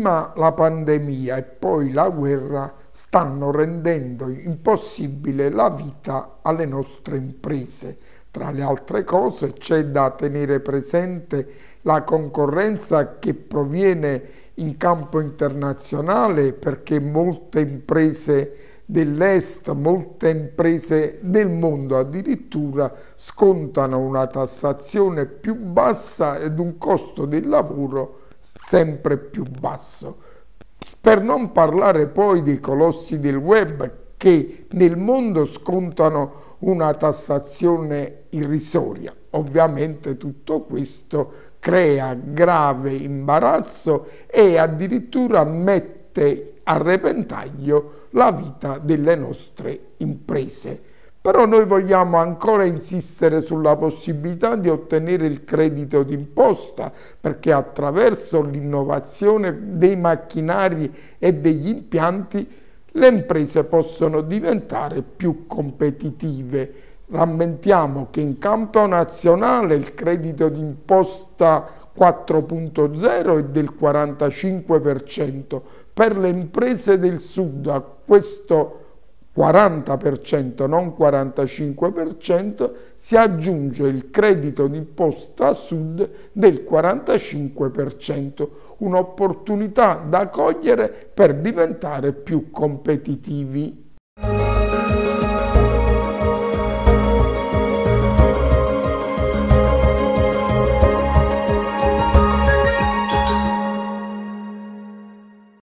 Prima la pandemia e poi la guerra stanno rendendo impossibile la vita alle nostre imprese. Tra le altre cose c'è da tenere presente la concorrenza che proviene in campo internazionale, perché molte imprese dell'est, molte imprese del mondo addirittura scontano una tassazione più bassa ed un costo del lavoro sempre più basso. Per non parlare poi dei colossi del web che nel mondo scontano una tassazione irrisoria. Ovviamente tutto questo crea grave imbarazzo e addirittura mette a repentaglio la vita delle nostre imprese. Però noi vogliamo ancora insistere sulla possibilità di ottenere il credito d'imposta, perché attraverso l'innovazione dei macchinari e degli impianti le imprese possono diventare più competitive. Rammentiamo che in campo nazionale il credito d'imposta 4.0 è del 45%, per le imprese del sud a questo 40%, non 45%, si aggiunge il credito d'imposta sud del 45%, un'opportunità da cogliere per diventare più competitivi.